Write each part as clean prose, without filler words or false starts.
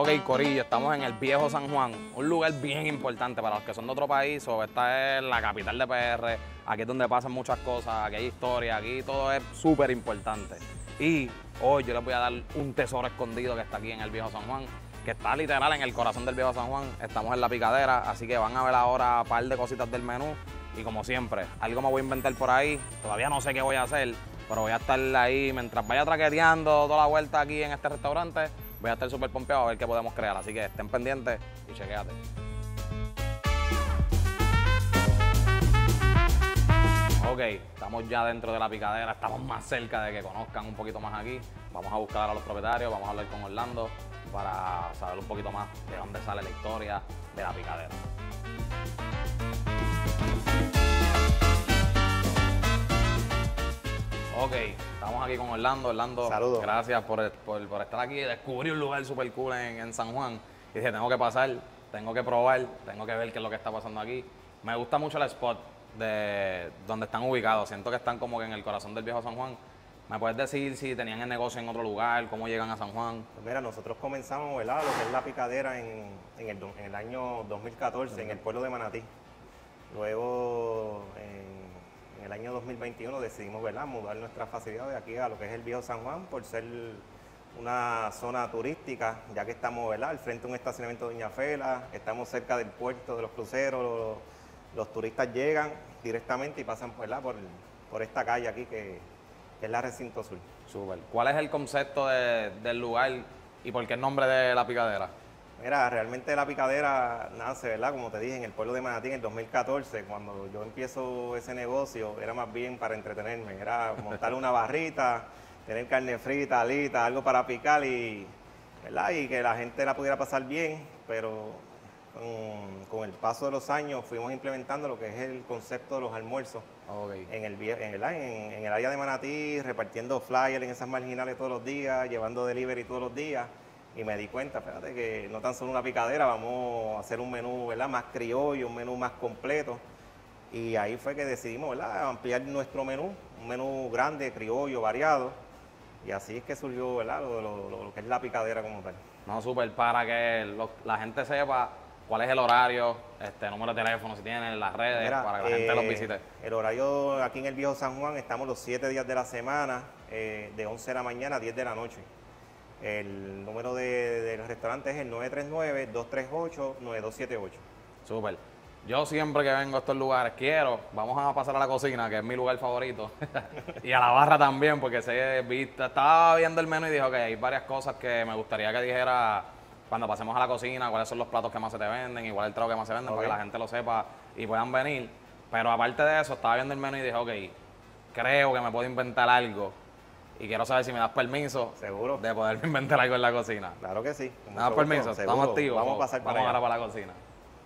Ok, Corillo, estamos en el Viejo San Juan, un lugar bien importante para los que son de otro país. Esta es la capital de PR, aquí es donde pasan muchas cosas, aquí hay historia, aquí todo es súper importante. Y hoy yo les voy a dar un tesoro escondido que está aquí en el Viejo San Juan, que está literal en el corazón del Viejo San Juan. Estamos en la picadera, así que van a ver ahora un par de cositas del menú. Y como siempre, algo me voy a inventar por ahí, todavía no sé qué voy a hacer, pero voy a estar ahí mientras vaya traqueteando toda la vuelta aquí en este restaurante. Voy a estar súper pompeado a ver qué podemos crear, así que estén pendientes y chequéate. Ok, estamos ya dentro de la picadera, estamos más cerca de que conozcan un poquito más aquí. Vamos a buscar a los propietarios, vamos a hablar con Orlando para saber un poquito más de dónde sale la historia de la picadera. Ok, estamos aquí con Orlando. Orlando, saludos. Gracias por estar aquí. Descubrí un lugar súper cool en San Juan y dije, tengo que pasar, tengo que probar, tengo que ver qué es lo que está pasando aquí. Me gusta mucho el spot de donde están ubicados. Siento que están como que en el corazón del Viejo San Juan. ¿Me puedes decir si tenían el negocio en otro lugar, cómo llegan a San Juan? Pues mira, nosotros comenzamos, ¿verdad?, lo que es la picadera en el año 2014 en el pueblo de Manatí. Luego, en el año 2021 decidimos, ¿verdad?, mudar nuestras facilidades aquí a lo que es el Viejo San Juan por ser una zona turística, ya que estamos, ¿verdad?, al frente de un estacionamiento de Doña Fela, estamos cerca del puerto de los cruceros, los turistas llegan directamente y pasan, ¿verdad?, por esta calle aquí que es la Recinto Sur. Súper. ¿Cuál es el concepto del lugar y por qué el nombre de la picadera? Mira, realmente la picadera nace, ¿verdad?, como te dije, en el pueblo de Manatí en el 2014. Cuando yo empiezo ese negocio, era más bien para entretenerme. Era montar una barrita, tener carne frita, alitas, algo para picar ¿verdad?, y que la gente la pudiera pasar bien. Pero con el paso de los años fuimos implementando lo que es el concepto de los almuerzos. Okay. En el área de Manatí, repartiendo flyers en esas marginales todos los días, llevando delivery todos los días. Y me di cuenta, fíjate, que no tan solo una picadera, vamos a hacer un menú, ¿verdad?, más criollo, un menú más completo. Y ahí fue que decidimos, ¿verdad?, ampliar nuestro menú, un menú grande, criollo, variado. Y así es que surgió, ¿verdad?, lo que es la picadera como tal. No, súper, para que la gente sepa cuál es el horario, número de teléfono, si tienen las redes, Mira, para que la gente los visite. El horario aquí en el Viejo San Juan, estamos los 7 días de la semana, de 11 de la mañana a 10 de la noche. El número del restaurante es el 939-238-9278. Súper. Yo siempre que vengo a estos lugares vamos a pasar a la cocina, que es mi lugar favorito, y a la barra también, porque estaba viendo el menú y dije, ok, hay varias cosas que me gustaría que dijera cuando pasemos a la cocina, cuáles son los platos que más se te venden y cuál es el trago que más se venden, para que la gente lo sepa y puedan venir. Pero aparte de eso, estaba viendo el menú y dije, ok, creo que me puedo inventar algo y quiero saber si me das permiso. ¿Seguro? De poderme inventar algo en la cocina. Claro que sí. ¿Me das permiso? Estamos activos. Vamos a pasar para allá. Ahora para la cocina.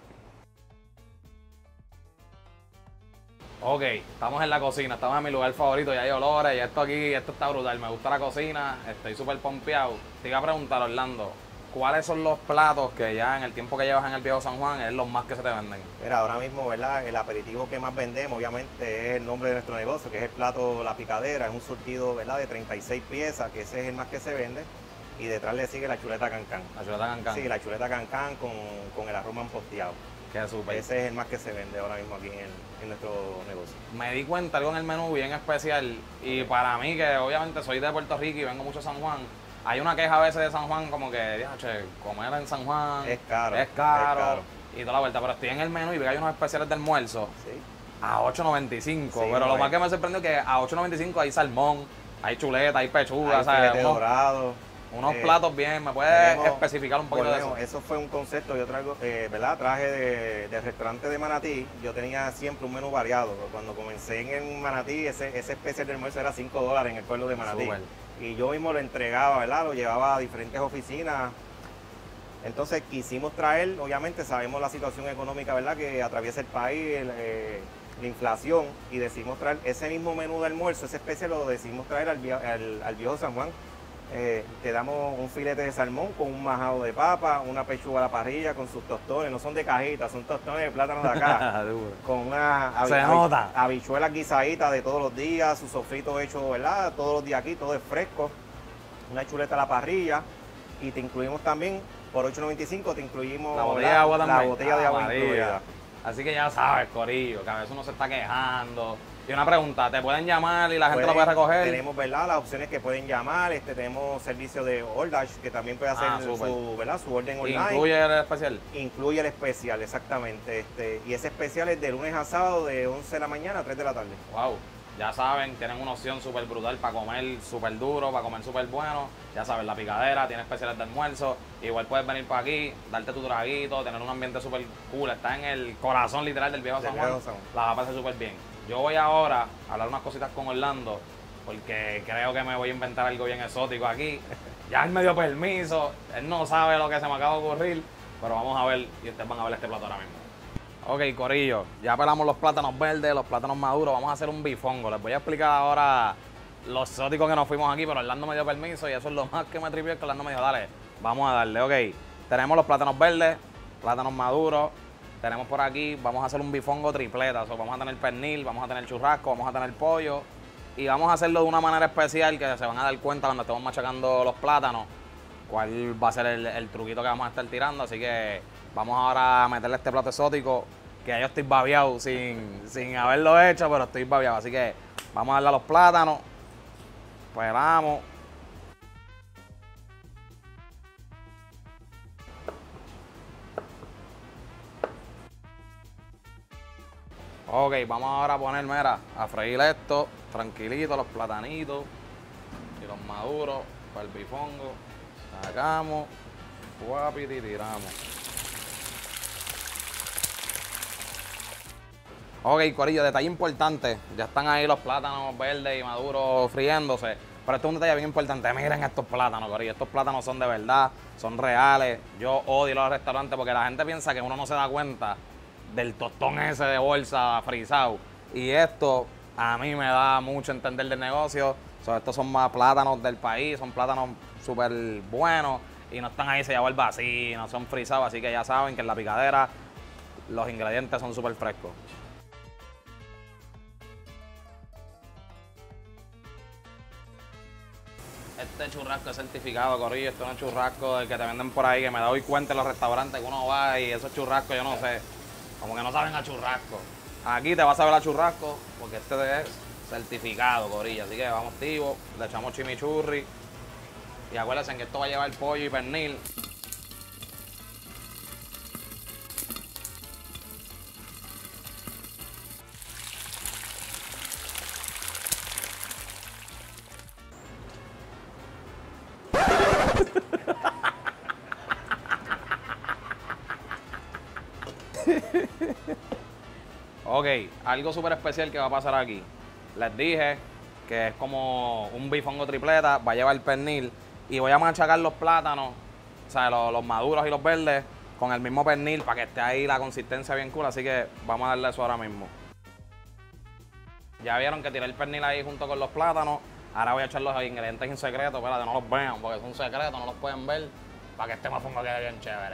Ok, estamos en la cocina, estamos en mi lugar favorito, ya hay olores, y esto está brutal, me gusta la cocina, estoy súper pompeado. Te iba a preguntar, Orlando, ¿cuáles son los platos que ya en el tiempo que llevas en el Viejo San Juan es los más que se te venden? Mira, ahora mismo, ¿verdad?, el aperitivo que más vendemos, obviamente, es el nombre de nuestro negocio, que es el plato La Picadera. Es un surtido, ¿verdad?, de 36 piezas, que ese es el más que se vende. Y detrás le sigue la chuleta cancán. La chuleta cancán. Sí, la chuleta cancán con el arroz mamposteado. Qué súper. Ese es el más que se vende ahora mismo aquí en nuestro negocio. Me di cuenta algo en el menú bien especial, y para mí, que obviamente soy de Puerto Rico y vengo mucho a San Juan, hay una queja a veces de San Juan como que, che, comer en San Juan es caro, y toda la vuelta, pero estoy en el menú y veo que hay unos especiales de almuerzo, sí, a $8.95, sí, pero lo más que me sorprendió es que a $8.95 hay salmón, hay chuleta, hay pechuga, hay ¿sabes? filete dorado. Unos platos bien, ¿me puedes especificar un poquito de eso? Eso fue un concepto, yo traigo, ¿verdad?, traje del restaurante de Manatí. Yo tenía siempre un menú variado. Cuando comencé en Manatí, ese especial de almuerzo era $5 en el pueblo de Manatí. Super. Y yo mismo lo entregaba, ¿verdad?, lo llevaba a diferentes oficinas. Entonces quisimos traer, obviamente sabemos la situación económica, ¿verdad?, que atraviesa el país, la inflación, y decidimos traer ese mismo menú de almuerzo, ese especial lo decidimos traer al Viejo San Juan. Te damos un filete de salmón con un majado de papa, una pechuga a la parrilla con sus tostones, no son de cajita, son tostones de plátano de acá, con unas habichuelas guisaditas de todos los días, su sofrito hecho, ¿verdad?, todos los días aquí, todo es fresco, una chuleta a la parrilla, y te incluimos también Por $8.95 te incluimos La botella de agua también. La botella de agua María. incluida. Así que ya sabes, corillo, que a veces uno se está quejando. Y una pregunta, ¿te pueden llamar y la gente lo puede recoger? Tenemos, ¿verdad?, las opciones que pueden llamar. Tenemos servicio de DoorDash, que también puede hacer su orden online. ¿Incluye el especial? Incluye el especial, exactamente. Y ese especial es de lunes a sábado, de 11 de la mañana a 3 de la tarde. Wow, ya saben, tienen una opción súper brutal para comer súper duro, para comer súper bueno. Ya saben, La Picadera tiene especiales de almuerzo. Igual puedes venir por aquí, darte tu traguito, tener un ambiente súper cool. Está en el corazón literal del viejo San Juan. La vas a pasar súper bien. Yo voy ahora a hablar unas cositas con Orlando, porque creo que me voy a inventar algo bien exótico aquí. Ya él me dio permiso, él no sabe lo que se me acaba de ocurrir, pero vamos a ver y ustedes van a ver este plato ahora mismo. Ok, corillo, ya pelamos los plátanos verdes, los plátanos maduros, vamos a hacer un bifongo. Les voy a explicar ahora lo exótico que nos fuimos aquí, pero Orlando me dio permiso y eso es lo más que me tripió, que Orlando me dijo, dale, vamos a darle. Ok, tenemos los plátanos verdes, plátanos maduros. Tenemos por aquí, vamos a hacer un bifongo tripleta. Vamos a tener pernil, vamos a tener churrasco, vamos a tener pollo. Y vamos a hacerlo de una manera especial que se van a dar cuenta cuando estemos machacando los plátanos. Cuál va a ser el truquito que vamos a estar tirando. Así que vamos ahora a meterle este plato exótico. Que yo estoy babeado sin haberlo hecho, pero estoy babeado. Así que vamos a darle a los plátanos. Pelamos. Ok, vamos ahora a poner, mira, a freír esto, tranquilito, los platanitos y los maduros para el bifongo. Sacamos, guapito y tiramos. Ok, corillo, detalle importante, ya están ahí los plátanos verdes y maduros friéndose, pero esto es un detalle bien importante. Miren estos plátanos, corillo, estos plátanos son de verdad, son reales. Yo odio los restaurantes porque la gente piensa que uno no se da cuenta del tostón ese de bolsa frisado. Y esto a mí me da mucho entender del negocio. Estos son más plátanos del país, son plátanos súper buenos y no están ahí sellados al vacío, no son frisados. Así que ya saben que en La Picadera los ingredientes son súper frescos. Este churrasco es certificado, corillo. Esto no es churrasco del que te venden por ahí, que me doy cuenta en los restaurantes que uno va y esos churrascos, yo no sé, como que no saben a churrasco. Aquí te vas a ver a churrasco porque este es certificado, corillo. Así que vamos activos, le echamos chimichurri. Y acuérdense que esto va a llevar pollo y pernil. Ok, algo súper especial que va a pasar aquí. Les dije que es como un bifongo tripleta, va a llevar pernil y voy a machacar los plátanos, o sea, los maduros y los verdes con el mismo pernil para que esté ahí la consistencia bien cool, así que vamos a darle eso ahora mismo. Ya vieron que tiré el pernil ahí junto con los plátanos. Ahora voy a echar los ingredientes en secreto, espérate, no los vean porque son secretos, no los pueden ver, para que este mofongo quede bien chévere.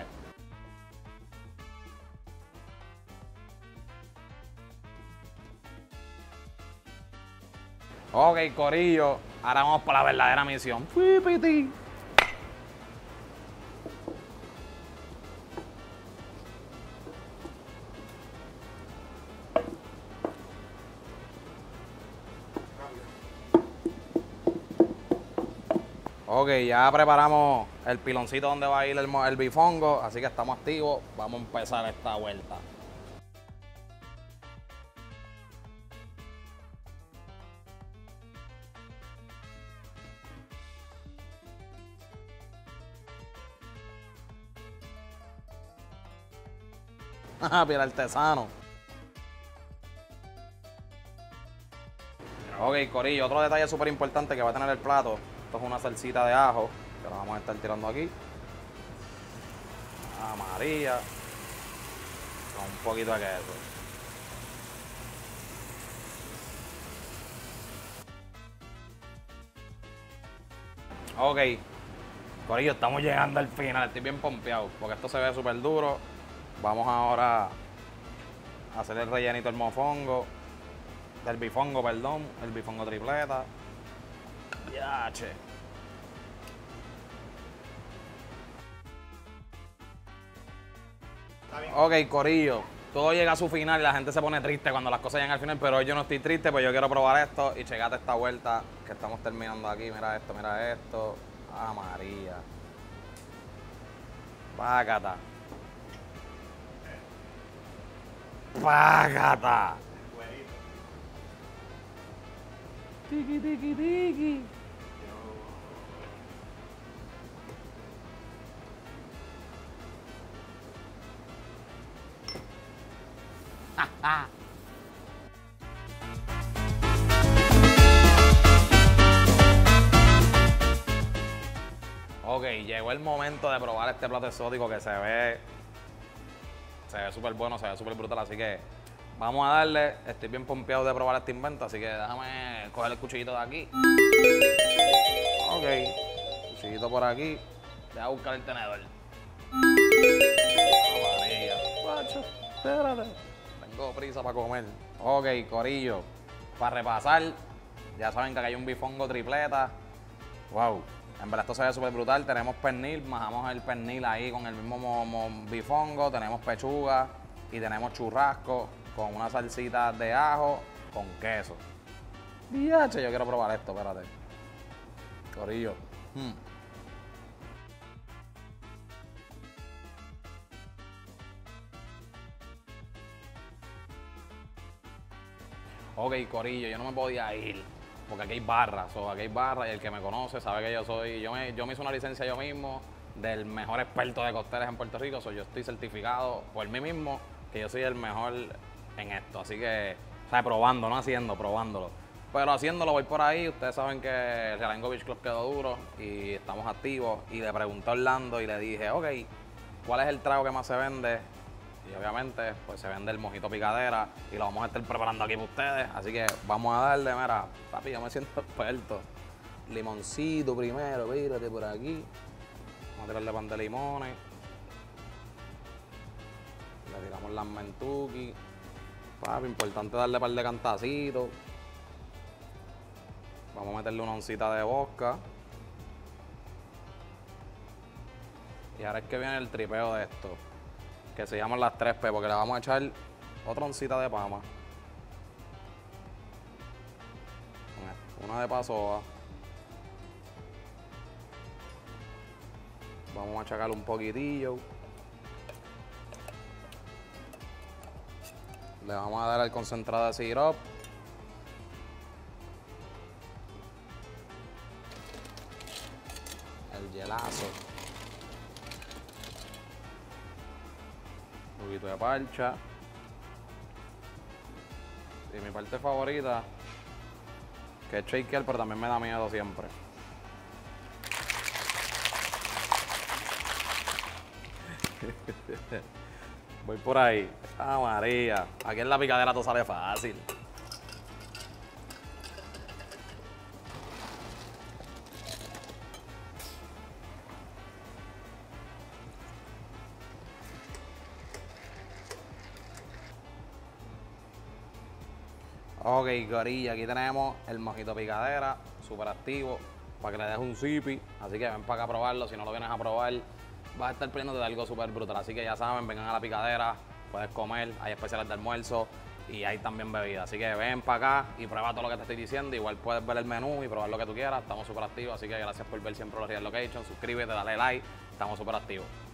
Ok, corillo, ahora vamos para la verdadera misión. ¡Pipiti! Ok, ya preparamos el piloncito donde va a ir el bifongo, así que estamos activos. Vamos a empezar esta vuelta. Piel artesano. Ok, corillo, otro detalle súper importante que va a tener el plato. Esto es una salsita de ajo que lo vamos a estar tirando aquí. Amarilla. Con un poquito de queso. Ok, corillo, estamos llegando al final. Estoy bien pompeado porque esto se ve súper duro. Vamos ahora a hacer el rellenito del mofongo, del bifongo, perdón, el bifongo tripleta. Ya, che. Ok, corillo. Todo llega a su final y la gente se pone triste cuando las cosas llegan al final, pero yo no estoy triste, pues yo quiero probar esto y checate esta vuelta que estamos terminando aquí. Mira esto, mira esto. Ah, María. Págata. Págata. Tiki, tiki, tiki. Ok, llegó el momento de probar este plato exótico que se ve súper bueno, se ve súper brutal, así que vamos a darle. Estoy bien pompeado de probar este invento, así que déjame coger el cuchillito de aquí. Ok, cuchillito por aquí. Deja buscar el tenedor. María, guacho, espérate. Tengo prisa para comer. Ok, corillo, para repasar, ya saben que aquí hay un bifongo tripleta. Wow. En verdad esto se ve súper brutal. Tenemos pernil, majamos el pernil ahí con el mismo bifongo. Tenemos pechuga y tenemos churrasco con una salsita de ajo con queso. Diache, yo quiero probar esto, espérate. Corillo. Ok, corillo, yo no me podía ir. Porque aquí hay barras, y el que me conoce sabe que yo me hice una licencia yo mismo del mejor experto de cócteles en Puerto Rico, yo estoy certificado por mí mismo que yo soy el mejor en esto, así que, o sea, probando, no haciendo, probándolo. Pero haciéndolo voy por ahí, ustedes saben que el Realengo Beach Club quedó duro y estamos activos, y le pregunté a Orlando y le dije, ok, ¿cuál es el trago que más se vende? Y obviamente, pues se vende el mojito picadera y lo vamos a estar preparando aquí para ustedes. Así que vamos a darle, mira, papi, yo me siento experto. Limoncito primero, mírate por aquí. Vamos a tirarle pan de limones. Le tiramos las mentuki. Papi, importante darle par de cantacitos. Vamos a meterle una oncita de vodka. Y ahora es que viene el tripeo de esto, que se llaman las 3P, porque le vamos a echar otra oncita de pama. Una de pasoa. Vamos a achacarle un poquitillo. Le vamos a dar el concentrado de sirope. El hielazo. Un poquito de parcha. Y mi parte favorita, que es shaker, pero también me da miedo siempre. Voy por ahí. Ah, María. Aquí en la picadera todo sale fácil. Ok, gorilla, aquí tenemos el mojito picadera, súper activo, para que le dejes un sipi. Así que ven para acá a probarlo. Si no lo vienes a probar, vas a estar perdiéndote de algo súper brutal. Así que ya saben, vengan a la picadera, puedes comer, hay especiales de almuerzo y hay también bebidas. Así que ven para acá y prueba todo lo que te estoy diciendo. Igual puedes ver el menú y probar lo que tú quieras. Estamos súper activos, así que gracias por ver siempre los Real Location. Suscríbete, dale like, estamos súper activos.